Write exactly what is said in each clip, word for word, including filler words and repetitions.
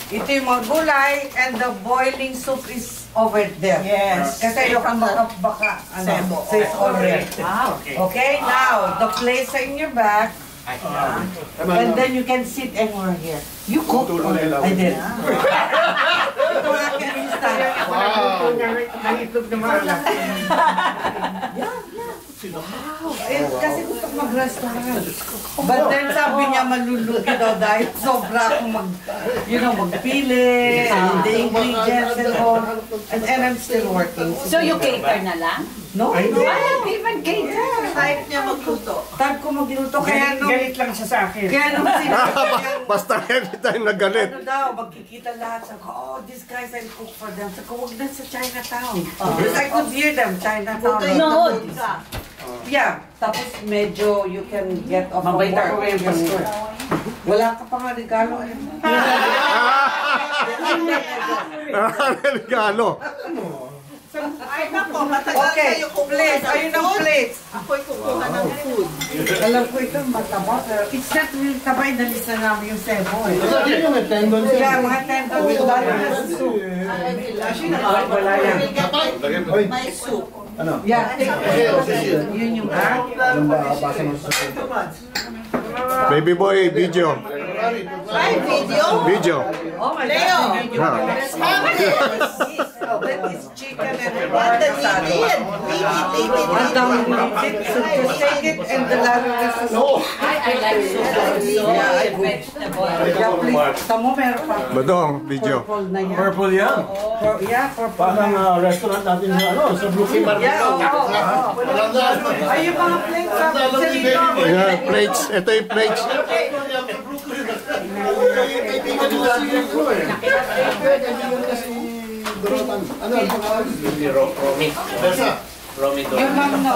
ito yung mga gulay and the boiling soup is over there. Yes. Kasi yung baka, ano, safe already. Okay, now, the plates are in your bag. And then you can sit anywhere here. You cook? I did. Ito nga aking instant. Wow! Nangitog na mga Wow! Eh, kasi gusto ko mag-restaurant. But then sabi niya malulugi daw dahil sobra akong mag, you know, magpili, and the ingredients and all. And, and I'm still working. So you cater na lang? No, Ay, no. Ah, even cater. Type niya magluto. Type ko magluto. Kaya nung, galit lang siya sa akin. kaya nung sinabi niya, Basta every time na galit. ano daw, magkikita lahat. Sabi ko, oh, these guys I cook for them. Sabi ko, huwag na sa Chinatown. Because I could hear them, Chinatown. No. Yeah, tapos medyo you can get off Mabait of ako work. yung pastor. Wala ka pa nga regalo. Regalo. Ay, nako, matagal Okay, kayo kumuha plates. ng Ayun ang food. plates. Ako'y kukuha ng food. Alam ko ito mataba, pero it's not really taba. Inalis na namin yung sebo eh. Yun yung tendon. Kaya mga tendon. Wala yan. May soup. Yeah, yun yung ah. Baby boy, video. Ay, video? Video. Oh my Leo. God, video. Ah. That is chicken and What the pork. leave it? Leave it, leave it, Ang leave dami it. ng it. So just take it and the lalong nasa soup. I, I like soup. Yeah, I So, vegetable. Yeah, please. Tamo meron pa. Badong, video. Purple na yan. Purple yan. Pur- Yeah, purple Parang na. uh, restaurant natin sa ano, sa Blue King. Yeah, oo, oo, oo. Ay, yung mga plates sa dito. Yeah, plates. Ito yung plates. Yung ma'am no.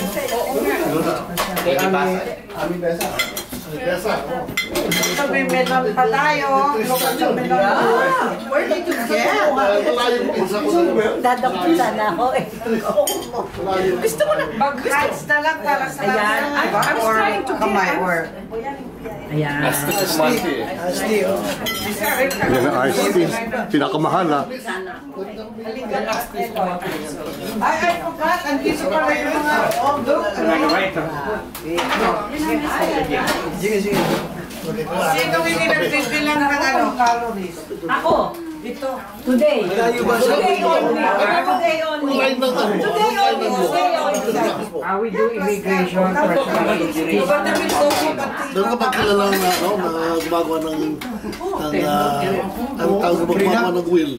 So, may melon pa tayo. Look at the melon. Where did you get? Dadakot sana ako eh. Gusto mo na bag-hands na lang para sa Ayan. lahat. I- I was Or trying to get kamay hands. or... Ayan. Yan ang iced tea. Pinakamahal ha. Ay, I forgot. Andito pala yung mga... Oh, look. Sino hindi nagbibilang ng ano, calories? Ako. Ito. Today. Today only. Today only. Today only. Today only. Ah, we do immigration for Iba na may coco pati. Doon ka pagkilala na, ano, na gumagawa ng, ng, uh, ang tawag na gumagawa ng will.